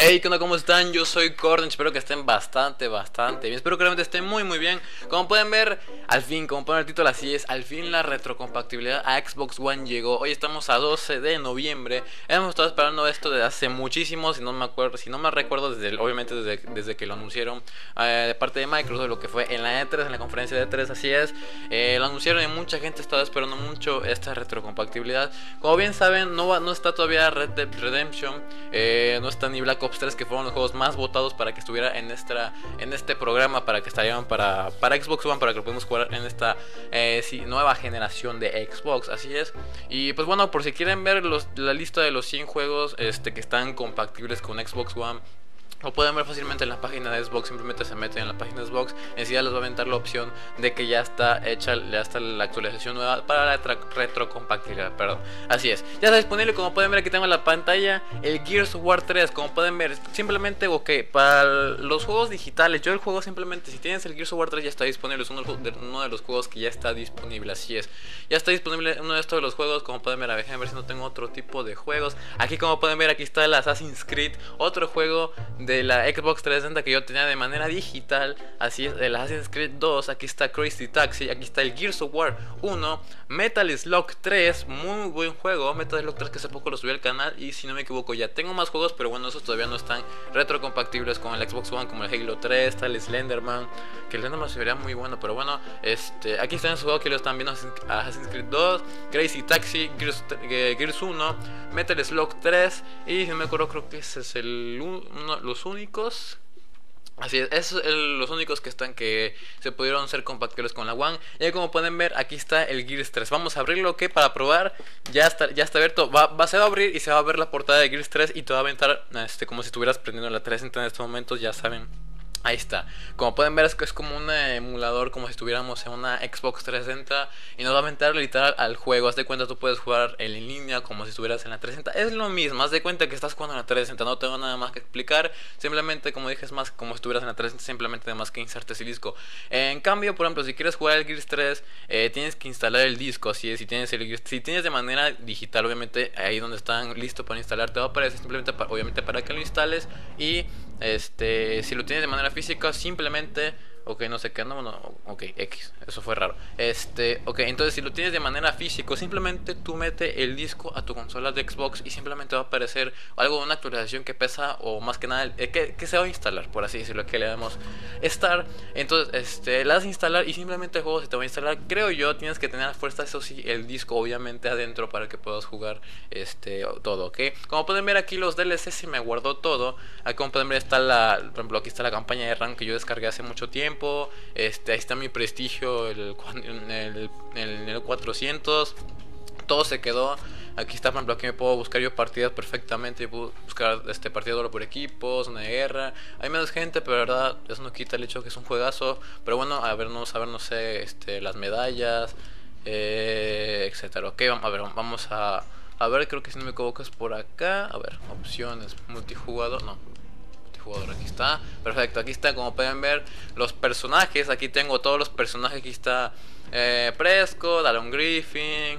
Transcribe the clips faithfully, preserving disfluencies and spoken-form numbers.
Hey, ¿qué onda? ¿Cómo están? Yo soy Gordon, espero que estén bastante, bastante bien. Espero que realmente estén muy, muy bien. Como pueden ver, al fin, como ponen el título así es, al fin la retrocompatibilidad a Xbox One llegó. Hoy estamos a doce de noviembre. Hemos estado esperando esto desde hace muchísimo, si no me acuerdo, si no me recuerdo, desde, obviamente desde, desde que lo anunciaron eh, de parte de Microsoft, lo que fue en la E tres, en la conferencia de E tres, así es. Eh, lo anunciaron y mucha gente estaba esperando mucho esta retrocompatibilidad. Como bien saben, no, va, no está todavía Red Dead Redemption, eh, no está ni Black Ops tres, que fueron los juegos más votados para que estuviera en esta en este programa, para que estarían para, para Xbox One, para que lo podamos jugar en esta eh, sí, nueva generación de Xbox, así es. Y pues bueno, por si quieren ver los, la lista de los cien juegos este, que están compatibles con Xbox One, lo pueden ver fácilmente en la página de Xbox. Simplemente se meten en la página de Xbox. Enseguida les va a aventar la opción de que ya está hecha, ya está la actualización nueva para la retrocompatibilidad, perdón. Así es, ya está disponible. Como pueden ver, aquí tengo en la pantalla el Gears of War tres. Como pueden ver, simplemente, ok, para los juegos digitales, yo el juego simplemente, si tienes el Gears of War tres ya está disponible. Es uno de, uno de los juegos que ya está disponible, así es. Ya está disponible uno de estos de los juegos. Como pueden ver, a ver, a ver si no tengo otro tipo de juegos. Aquí, como pueden ver, aquí está el Assassin's Creed, otro juego de la Xbox trescientos sesenta que yo tenía de manera digital. Así es, el Assassin's Creed dos. Aquí está Crazy Taxi, aquí está el Gears of War uno, Metal Slug tres, muy buen juego. Metal Slug tres, que hace poco lo subí al canal, y si no me equivoco ya tengo más juegos, pero bueno, esos todavía no están retrocompatibles con el Xbox One, como el Halo tres, está el Slenderman, que el Slenderman se vería muy bueno, pero bueno, este, aquí están esos juegos que lo están viendo: Assassin's Creed dos, Crazy Taxi, Gears, Gears uno, Metal Slug tres, y si no me acuerdo, creo que ese es el uno, los únicos. Así es, esos son los únicos que están, que se pudieron ser compatibles con la One. Y como pueden ver, aquí está el Gears tres. Vamos a abrirlo, que para probar. Ya está, ya está abierto. Va, va, se va a abrir y se va a ver la portada de Gears tres. Y te va a aventar este, como si estuvieras prendiendo la trescientos en estos momentos, ya saben. Ahí está. Como pueden ver, es que es como un emulador, como si estuviéramos en una Xbox trescientos sesenta, y nos va a aventar literal al juego. Haz de cuenta, tú puedes jugar en línea como si estuvieras en la trescientos sesenta. Es lo mismo, haz de cuenta que estás jugando en la trescientos sesenta. No tengo nada más que explicar. Simplemente, como dije, es más como si estuvieras en la trescientos sesenta. Simplemente nada más que insertes el disco. En cambio, por ejemplo, si quieres jugar el Gears tres, eh, tienes que instalar el disco. Así es, si tienes el Gears, si tienes de manera digital, obviamente ahí donde están listo para instalar, te va a aparecer simplemente para, obviamente para que lo instales. Y este, si lo tienes de manera física, simplemente, ok, no sé qué, no, no, ok, X, eso fue raro. Este, ok, entonces si lo tienes de manera física, simplemente tú mete el disco a tu consola de Xbox y simplemente va a aparecer algo de una actualización que pesa, o más que nada, eh, que, que se va a instalar, por así decirlo, que le damos Start. Entonces, este, la das a instalar y simplemente el juego se te va a instalar. Creo yo, tienes que tener a fuerza, eso sí, el disco obviamente adentro para que puedas jugar este, todo, ok. Como pueden ver, aquí los D L C se me guardó todo. Aquí, como pueden ver, está la, por ejemplo, aquí está la campaña de RAM que yo descargué hace mucho tiempo. Este, ahí está mi prestigio, el, el, el, el cuatrocientos. Todo se quedó. Aquí está, por ejemplo, aquí me puedo buscar yo partidas perfectamente. Puedo buscar este, partidas por equipos, una guerra. Hay menos gente, pero la verdad, eso no quita el hecho que es un juegazo. Pero bueno, a ver, no, a ver, no sé, este, las medallas, eh, etcétera. Ok, vamos a ver, vamos a, a ver, creo que si no me equivoco es por acá. A ver, opciones, multijugador, no. Jugador, aquí está, perfecto, aquí está, como pueden ver, los personajes. Aquí tengo todos los personajes. Aquí está eh, Prescott, Alan Griffin,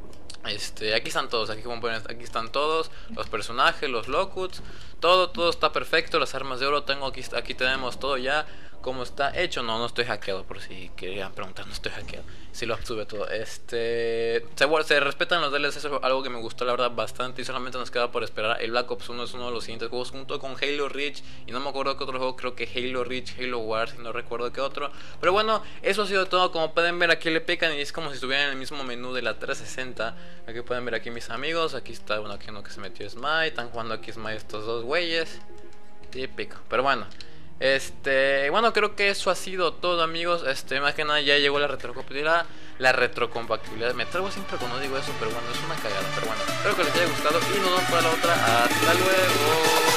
este, aquí están todos, aquí como pueden ver, aquí están todos los personajes, los lockouts, todo, todo está perfecto. Las armas de oro tengo aquí, aquí tenemos todo ya como está hecho. No, no estoy hackeado, por si querían preguntar, no estoy hackeado. Si lo sube todo. Este, se, se respetan los D L C, eso es algo que me gustó la verdad bastante. Y solamente nos queda por esperar. El Black Ops uno es uno de los siguientes juegos, junto con Halo Reach. Y no me acuerdo qué otro juego, creo que Halo Reach, Halo Wars, y no recuerdo qué otro. Pero bueno, eso ha sido todo. Como pueden ver, aquí le pican y es como si estuvieran en el mismo menú de la trescientos sesenta. Aquí pueden ver aquí mis amigos. Aquí está uno, aquí uno que se metió Smite. Están jugando aquí Smite estos dos güeyes. Típico. Pero bueno, Este, bueno, creo que eso ha sido todo, amigos. Este, más que nada ya llegó la retrocompatibilidad. La retrocompatibilidad, me traigo siempre cuando digo eso, pero bueno, es una cagada. Pero bueno, espero que les haya gustado y nos vemos para la otra. Hasta luego.